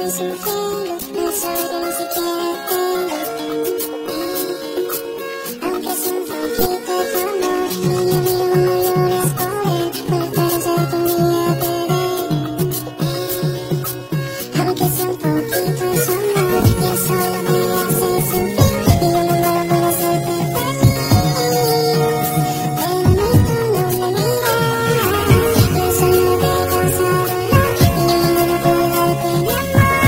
sufriendo, no soy yo ni siquiera tengo. Aunque sea un poquito de amor, niño mío, no llores por él, puede ser que un día te dé. Aunque sea un poquito de amor, yo solo me hace sentir, y yo no lo puedo hacerte feliz. Pero ni tú no me miras, y eso no te causa dolor, y yo no lo puedo darte mi amor.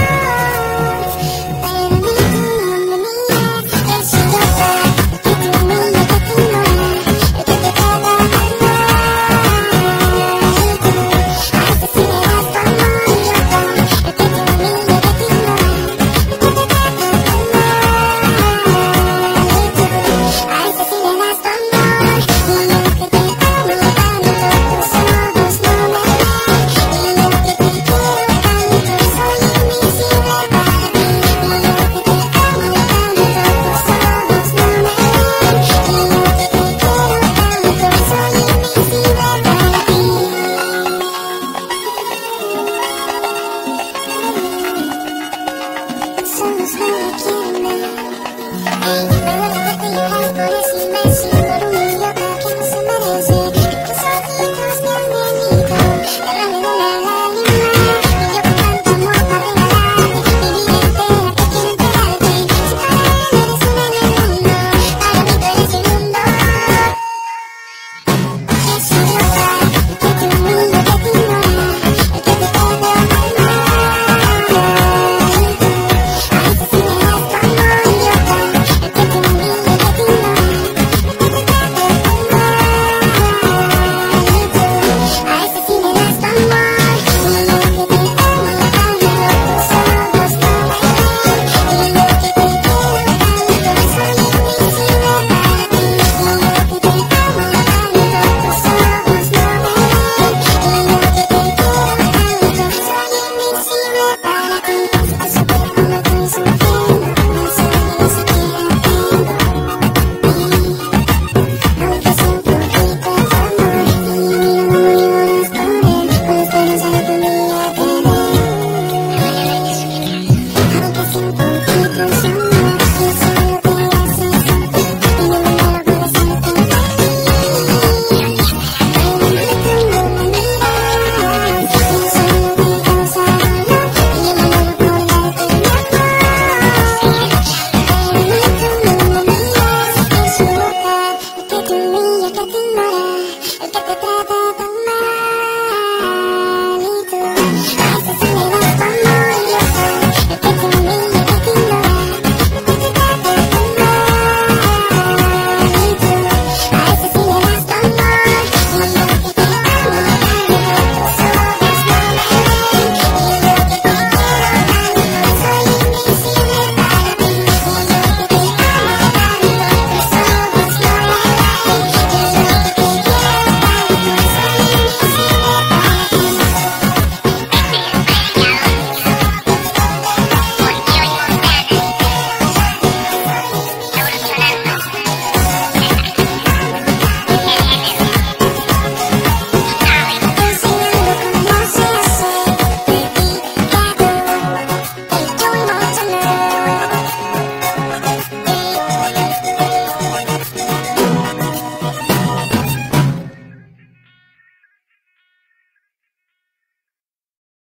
Pero ni tú no me miras, yo soy otra, que te humilla, que te ignora, el que te trata mal. Y tú, a veces sí le das tu amor y otro, el que te humilla, que te ignora, el que te trata mal. Y tú, a veces sí le das tu amor, y yo que te amo tanto, tus ojos no me ven, y yo que te quiero tanto, soy invisible para ti. Y yo que te amo tanto, tus ojos no me ven, y yo que te quiero tanto, soy invisible para ti. Solo me quieren ver.